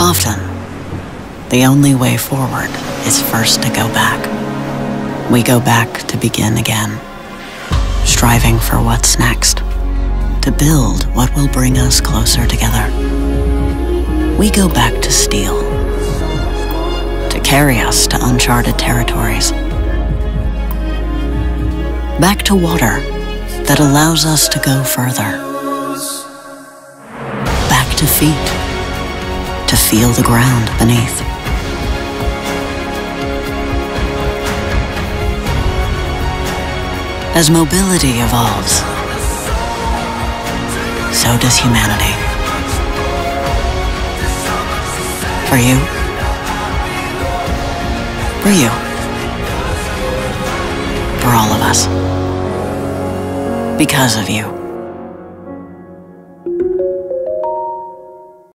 Often, the only way forward is first to go back. We go back to begin again, striving for what's next, to build what will bring us closer together. We go back to steel, to carry us to uncharted territories. Back to water that allows us to go further. Back to feet, to feel the ground beneath. As mobility evolves, so does humanity. For you, for all of us, because of you.